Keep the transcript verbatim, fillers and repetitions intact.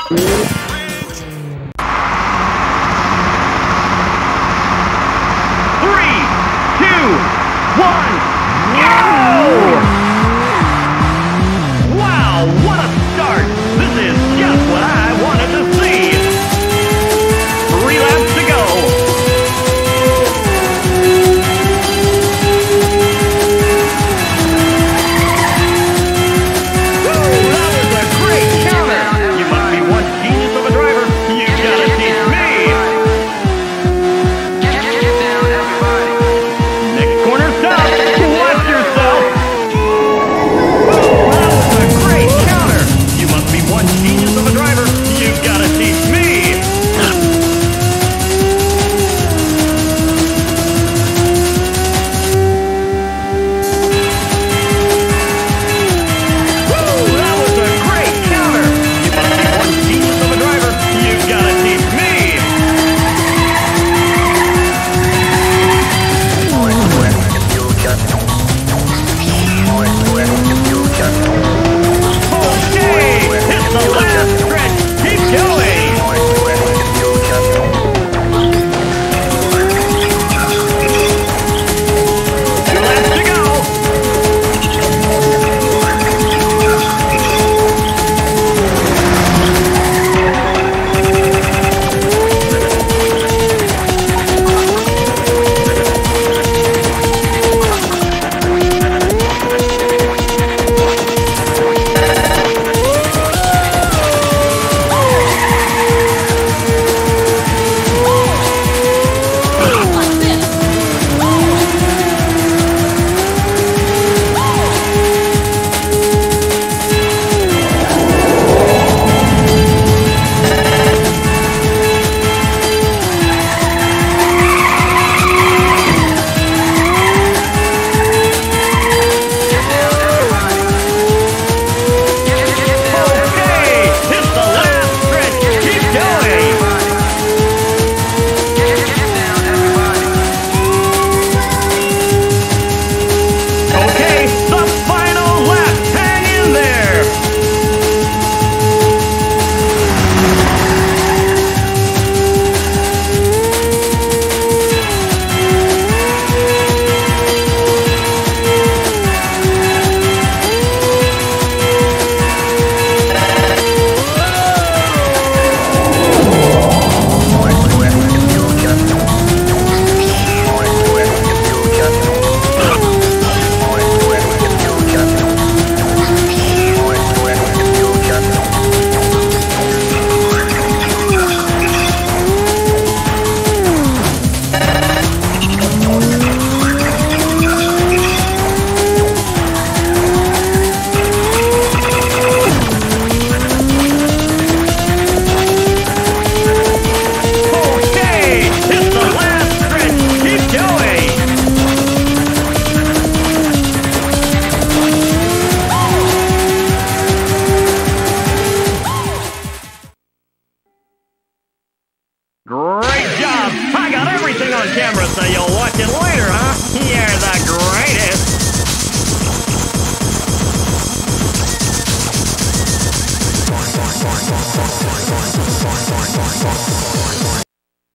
Three, two, one, go! Wow, what a start! This is just what I wanted to see! Three laps to go! Woo, that was a great counter! You must be one genius of a driver! You gotta teach me! Next corner stop! Watch yourself! Woo, that was a great counter! You must be one genius of a driver! You gotta teach me! Woo, that was a great counter! You must be one genius of a driver! You gotta teach me! Okay, hit the left